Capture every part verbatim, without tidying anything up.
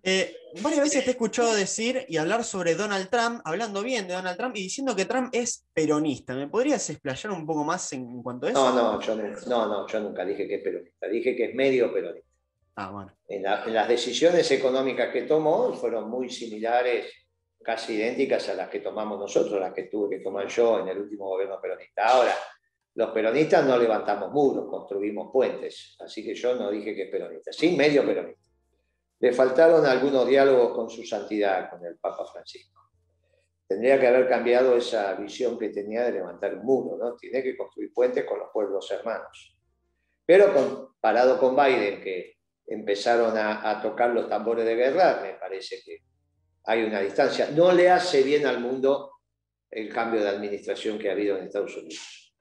Eh, varias veces te he escuchado decir y hablar sobre Donald Trump, hablando bien de Donald Trump y diciendo que Trump es peronista. ¿Me podrías explayar un poco más en, en cuanto a No, eso? no, yo nunca, no, no, yo nunca dije que es peronista, dije que es medio peronista. Ah, bueno. En, la, en las decisiones económicas que tomó fueron muy similares, casi idénticas a las que tomamos nosotros, las que tuve que tomar yo en el último gobierno peronista. Ahora, los peronistas no levantamos muros, construimos puentes, así que yo no dije que es peronista, sí, medio peronista. Le faltaron algunos diálogos con su santidad, con el Papa Francisco. Tendría que haber cambiado esa visión que tenía de levantar un muro, ¿no? Tiene que construir puentes con los pueblos hermanos. Pero comparado con Biden, que empezaron a, a tocar los tambores de guerra, me parece que hay una distancia. No le hace bien al mundo el cambio de administración que ha habido en Estados Unidos.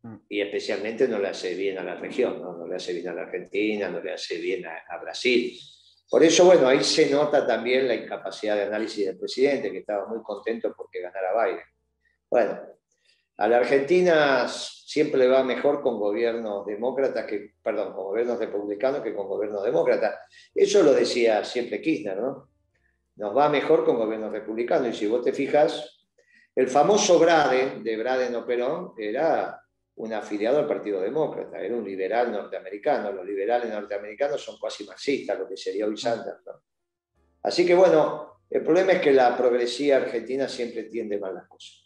Y especialmente no le hace bien a la región, ¿no? No le hace bien a la Argentina, no le hace bien a, a Brasil. Por eso, bueno, ahí se nota también la incapacidad de análisis del presidente, que estaba muy contento porque ganara Biden. Bueno, a la Argentina siempre le va mejor con gobiernos demócratas, que, perdón, con gobiernos republicanos que con gobiernos demócratas. Eso lo decía siempre Kirchner, ¿no? Nos va mejor con gobiernos republicanos. Y si vos te fijas, el famoso Braden, de Braden o Perón, era un afiliado al Partido Demócrata, era un liberal norteamericano. Los liberales norteamericanos son casi marxistas, lo que sería hoy Sanders, ¿no? Así que bueno, el problema es que la progresía argentina siempre tiende mal las cosas.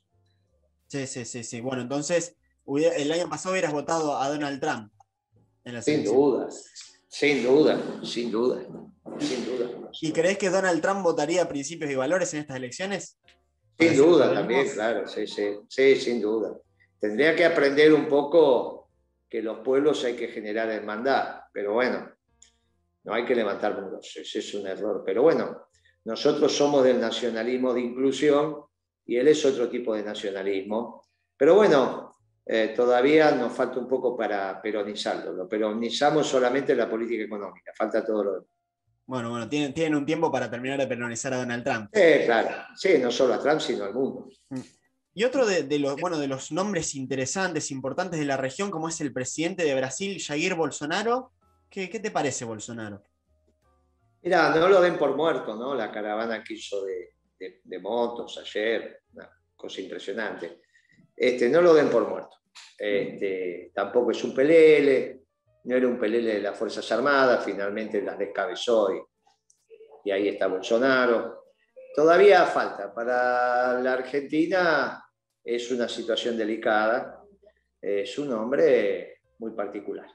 Sí, sí, sí, sí. Bueno, entonces, el año pasado hubieras votado a Donald Trump en las Sin elecciones. duda, sin duda, sin duda, sin duda. ¿Y crees que Donald Trump votaría principios y valores en estas elecciones? Sin duda también, claro, sí, sí, sí, sin duda. Tendría que aprender un poco que los pueblos hay que generar hermandad, pero bueno, no hay que levantar muros, ese es un error. Pero bueno, nosotros somos del nacionalismo de inclusión y él es otro tipo de nacionalismo. Pero bueno, eh, todavía nos falta un poco para peronizarlo. Lo peronizamos solamente en la política económica, falta todo lo demás. Bueno, bueno, tienen, tienen un tiempo para terminar de peronizar a Donald Trump. Eh, claro, sí, no solo a Trump, sino al mundo. Y otro de, de, los, bueno, de los nombres interesantes, importantes de la región, como es el presidente de Brasil, Jair Bolsonaro. ¿Qué, qué te parece Bolsonaro? Mira, no lo den por muerto, ¿no? La caravana que hizo de, de, de motos ayer, una cosa impresionante. Este, no lo den por muerto. Este, tampoco es un pelele, no era un pelele de las Fuerzas Armadas, finalmente las descabezó y, y ahí está Bolsonaro. Todavía falta. Para la Argentina es una situación delicada, es un hombre muy particular.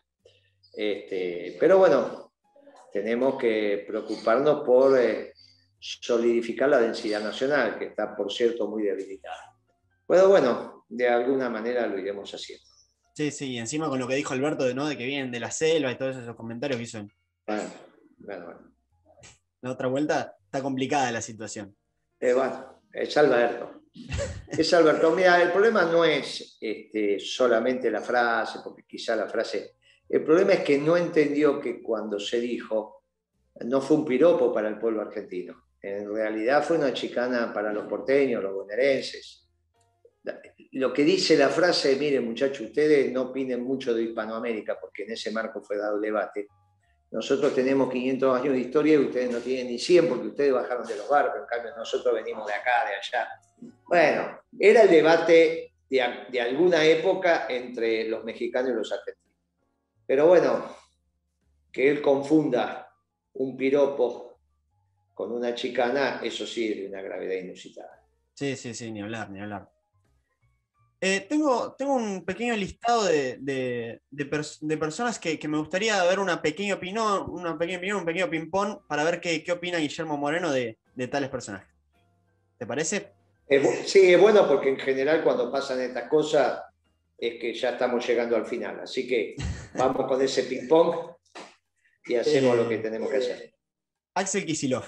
Este, pero bueno, tenemos que preocuparnos por eh, solidificar la densidad nacional, que está, por cierto, muy debilitada. Pero bueno, de alguna manera lo iremos haciendo. Sí, sí, y encima con lo que dijo Alberto de, ¿no? de que vienen de la selva y todos esos comentarios que hizo en Bueno, bueno, bueno. la otra vuelta, está complicada la situación. Eh, bueno, es Alberto. Es Alberto. Mira, el problema no es este, solamente la frase, porque quizá la frase... El problema es que no entendió que cuando se dijo, no fue un piropo para el pueblo argentino. En realidad fue una chicana para los porteños, los bonaerenses. Lo que dice la frase, miren muchachos, ustedes no opinen mucho de Hispanoamérica, porque en ese marco fue dado el debate. Nosotros tenemos quinientos años de historia y ustedes no tienen ni cien porque ustedes bajaron de los barcos, en cambio nosotros venimos de acá, de allá. Bueno, era el debate de, de alguna época entre los mexicanos y los argentinos. Pero bueno, que él confunda un piropo con una chicana, eso sí es de una gravedad inusitada. Sí, sí, sí, ni hablar, ni hablar. Eh, tengo, tengo un pequeño listado de, de, de, pers de personas que, que, me gustaría ver una pequeña opinión, una pequeña opinión, un pequeño ping-pong para ver qué, qué opina Guillermo Moreno de, de tales personajes. ¿Te parece? Es, sí, es bueno porque en general cuando pasan estas cosas es que ya estamos llegando al final. Así que vamos con ese ping-pong y hacemos eh, lo que tenemos que hacer. Axel Kicillof.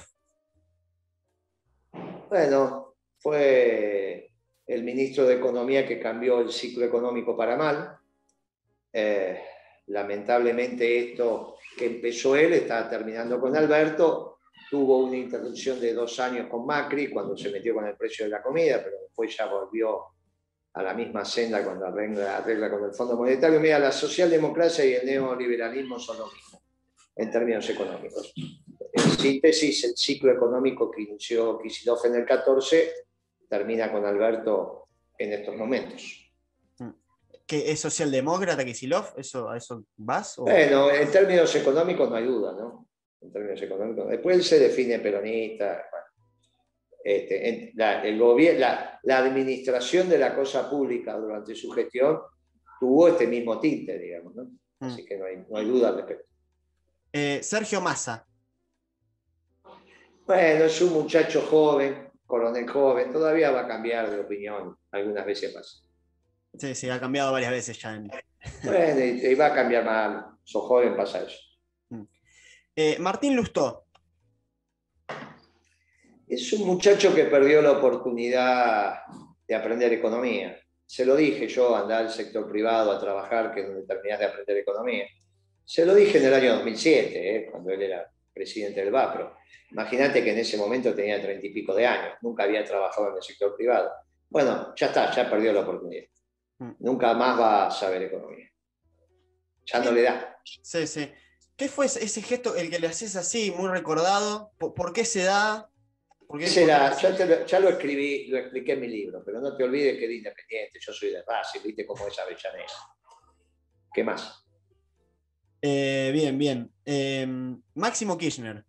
Bueno, fue el ministro de Economía que cambió el ciclo económico para mal. Eh, lamentablemente esto que empezó él está terminando con Alberto. Tuvo una interrupción de dos años con Macri cuando se metió con el precio de la comida, pero después ya volvió a la misma senda cuando arregla, arregla con el Fondo Monetario. Mira, la socialdemocracia y el neoliberalismo son lo mismo en términos económicos. en síntesis, el ciclo económico que inició Kicillof en el catorce termina con Alberto en estos momentos. ¿Qué es socialdemócrata Kicillof? ¿Eso, ¿A eso vas? O? Bueno, en términos económicos no hay duda, ¿no? En términos económicos. Después él se define peronista. Bueno, este, en, la, el la, la administración de la cosa pública durante su gestión tuvo este mismo tinte, digamos, ¿no? Así que no hay, no hay duda al respecto. Eh, Sergio Massa. Bueno, es un muchacho joven, coronel joven, todavía va a cambiar de opinión, algunas veces pasa. Sí, sí, ha cambiado varias veces ya. En... Bueno, y, y va a cambiar más, sos joven, pasa eso. Eh, Martín Lustó. Es un muchacho que perdió la oportunidad de aprender economía. Se lo dije yo, andar al sector privado a trabajar, que es donde terminás de aprender economía. Se lo dije en el año dos mil siete, eh, cuando él era presidente del BAPRO. Imagínate que en ese momento tenía treinta y pico de años, nunca había trabajado en el sector privado. Bueno, ya está, ya perdió la oportunidad. Nunca más va a saber economía. Ya no le da. Sí, sí. ¿Qué fue ese gesto, el que le haces así, muy recordado? ¿Por, por qué se da? ¿Por qué, Ese era, por qué... ya, te lo, ya lo escribí, lo expliqué en mi libro, pero no te olvides que de Independiente, yo soy de Racing, viste cómo es Avellaneda. ¿Qué más? Eh, bien, bien. Eh, Máximo Kirchner.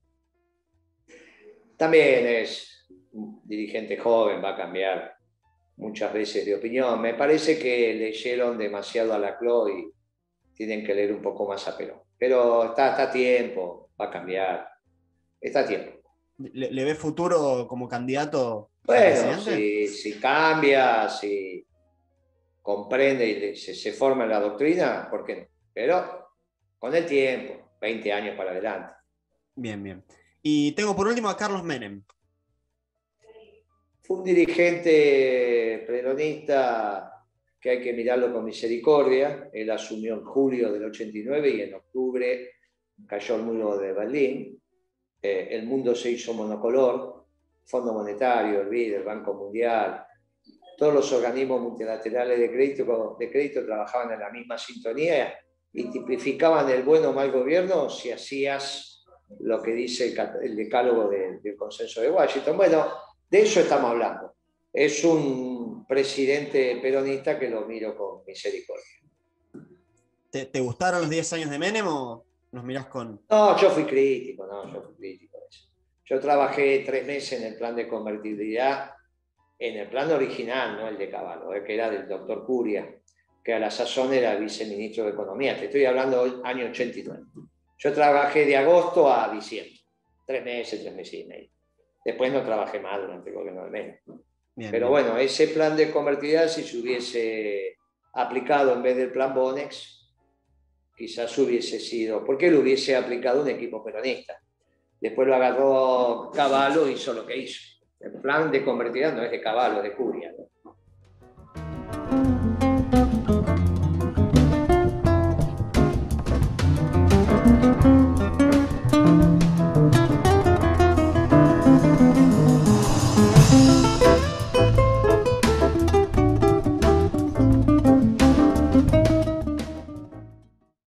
También es un dirigente joven, va a cambiar muchas veces de opinión. Me parece que leyeron demasiado a Laclau y tienen que leer un poco más a Perón. Pero está, está a tiempo, va a cambiar. Está a tiempo. ¿Le, le ve futuro como candidato Bueno, a presidente? si, si cambia, si comprende y se, se forma en la doctrina, ¿por qué no? Pero con el tiempo, veinte años para adelante. Bien, bien. Y tengo por último a Carlos Menem. Fue un dirigente peronista que hay que mirarlo con misericordia. Él asumió en julio del ochenta y nueve y en octubre cayó el muro de Berlín. Eh, el mundo se hizo monocolor. Fondo Monetario, el B I D, el Banco Mundial, todos los organismos multilaterales de crédito, de crédito trabajaban en la misma sintonía y tipificaban el buen o mal gobierno si hacías lo que dice el, el decálogo de, del consenso de Washington. Bueno, de eso estamos hablando. Es un presidente peronista que lo miro con misericordia. ¿Te, te gustaron los diez años de Menem o nos mirás con...? No, yo fui crítico, no, yo fui crítico de eso. Yo trabajé tres meses en el plan de convertibilidad, en el plan original, no el de Cavallo, que era del doctor Curia, que a la sazón era viceministro de Economía. Te estoy hablando del año ochenta y nueve. Yo trabajé de agosto a diciembre. Tres meses, tres meses y medio. Después no trabajé más durante el gobierno de Menem. Bien, Pero bien. Bueno, ese plan de convertibilidad, si se hubiese aplicado en vez del plan Bonex, quizás hubiese sido, porque lo hubiese aplicado un equipo peronista. Después lo agarró Cavallo y hizo lo que hizo. El plan de convertibilidad no es de Cavallo, es de Curia, ¿no?